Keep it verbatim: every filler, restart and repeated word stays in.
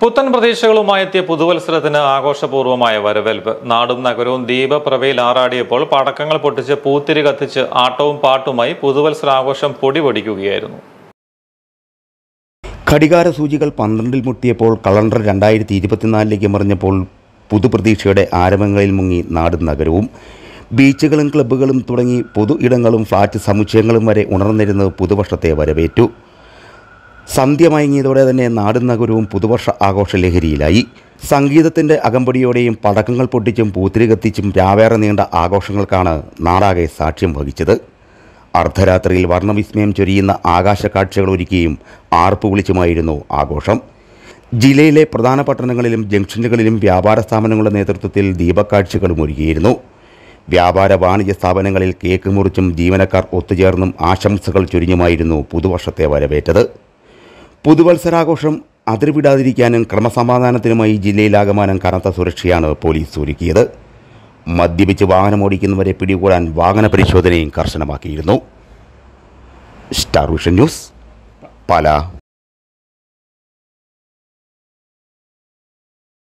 പുത്തൻ പ്രതീക്ഷകളുമായി എത്തിയ പുതുവത്സരത്തിന് ആഘോഷപൂർവ്വമായ വരവേൽപ്പ്. നാടും നഗരവും ദീപപ്രഭയിൽ ആറാടിയപ്പോൾ പടക്കങ്ങൾ പൊട്ടിച്ച് പൂത്തിരി കത്തിച്ച് ആട്ടവും പാട്ടുമായി പുതുവത്സരാഘോഷം പൊടിപൊടിക്കുകയായിരുന്നു. ഘടികാര സൂചികൾ പന്ത്രണ്ടിൽ മുട്ടിയപ്പോൾ കലണ്ടർ രണ്ടായിരത്തി ഇരുപത്തിനാലിലേക്ക് മറിഞ്ഞപ്പോൾ പുതുപ്രതീക്ഷയുടെ ആരംഭങ്ങളിൽ മുങ്ങി നാടും നഗരവും. ബീച്ചുകളും ക്ലബ്ബുകളും തുടങ്ങി പൊതു ഇടങ്ങളും ഫ്ളാറ്റ് സമുച്ചയങ്ങളും വരെ ഉണർന്നിരുന്ന് പുതുവർഷത്തെ വരവേറ്റു. സന്ധ്യ മയങ്ങിയതോടെ തന്നെ നാടും നഗരവും പുതുവർഷ ആഘോഷ ലഹരിയിലായി. സംഗീതത്തിൻ്റെ അകമ്പടിയോടെയും പടക്കങ്ങൾ പൊട്ടിച്ചും പൂത്തിരി കത്തിച്ചും രാവേറെ നീണ്ട ആഘോഷങ്ങൾക്കാണ് നാടാകെ സാക്ഷ്യം വഹിച്ചത്. അർദ്ധരാത്രിയിൽ വർണ്ണവിസ്മയം ചൊരിയുന്ന ആകാശ കാഴ്ചകൾ ഒരുക്കിയും ആർപ്പ് വിളിച്ചുമായിരുന്നു ആഘോഷം. ജില്ലയിലെ പ്രധാന പട്ടണങ്ങളിലും ജംഗ്ഷനുകളിലും വ്യാപാര സ്ഥാപനങ്ങളുടെ നേതൃത്വത്തിൽ ദീപക്കാഴ്ചകളും ഒരുക്കിയിരുന്നു. വ്യാപാര വാണിജ്യ സ്ഥാപനങ്ങളിൽ കേക്ക് മുറിച്ചും ജീവനക്കാർ ഒത്തുചേർന്നും ആശംസകൾ ചൊരിഞ്ഞുമായിരുന്നു പുതുവർഷത്തെ വരവേറ്റത്. പുതുവത്സരാഘോഷം അതിർവിടാതിരിക്കാനും ക്രമസമാധാനത്തിനുമായി ജില്ലയിലാകമാനം കനത്ത സുരക്ഷയാണ് പോലീസ് ഒരുക്കിയത്. മദ്യപിച്ച് വാഹനമോടിക്കുന്നവരെ പിടികൂടാൻ വാഹന പരിശോധനയും കർശനമാക്കിയിരുന്നു. Star vision news, Pala.